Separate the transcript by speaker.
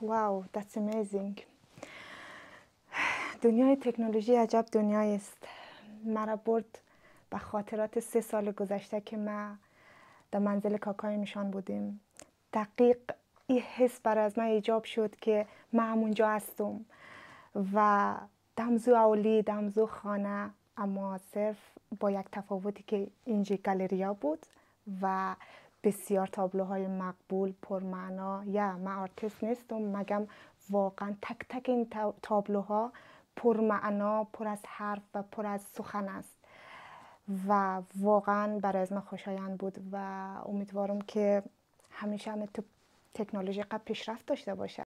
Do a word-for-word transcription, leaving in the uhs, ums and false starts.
Speaker 1: Wow, that's amazing. دنیای تکنولوژی عجب دنیایی است. مرا برد به خاطرات سه سال گذشته که ما در منزل کاکای میشان بودیم. دقیق این حس بر از من ایجاب شد که من همونجا هستم و دمزو اولی دمزو خانه، اما صرف با یک تفاوتی که اینجا گالریا بود و بسیار تابلوهای مقبول پرمعنا. یا من آرتیست نیستم، مگم واقعا تک تک این تابلوها پرمعنا، پر از حرف و پر از سخن است و واقعا برای از من خوشایند بود و امیدوارم که همیشه همه تو تکنولوژی قد پیشرفت داشته باشه.